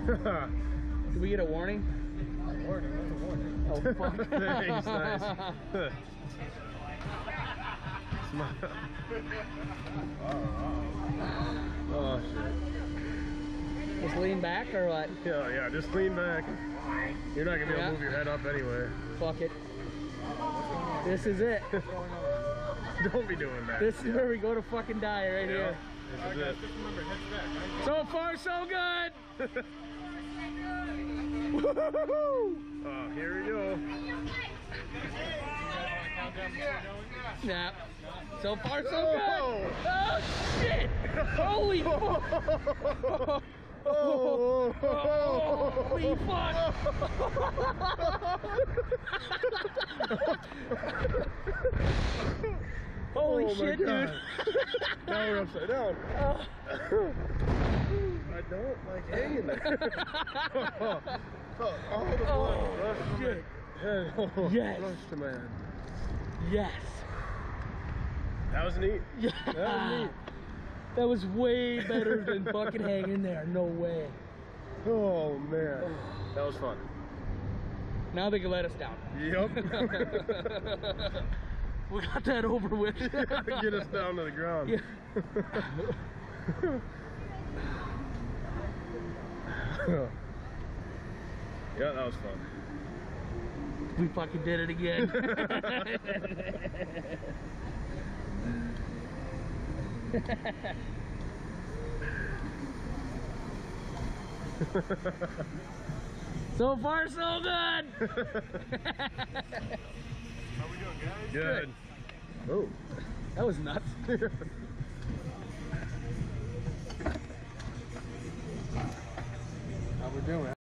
Did we get a warning? Warning? What's a warning? Oh, fuck. Thanks, nice. Oh, shit. Just lean back or what? Yeah, just lean back. You're not gonna be able to move your head up anyway. Fuck it. This is it. Don't be doing that. This is where we go to fucking die right here. This is it. Just remember, heads back, right? So far, so good. Oh, here we go. Nah. So far, so good. Oh, shit. Holy fuck. Oh, Holy fuck. Holy shit, dude. Now we're upside down. I don't like hanging there. All the blood rushed to shit. my head. Yes. Rushed to my head. Yes. That was neat. Yeah. That was neat. That was way better than fucking hanging there. No way. Oh, man. That was fun. Now they can let us down. Yep. We got that over with. Get us down to the ground. Yeah. Yeah, that was fun. We fucking did it again. So far, so good. How we doing, guys? Good. Oh. That was nuts. How we doing?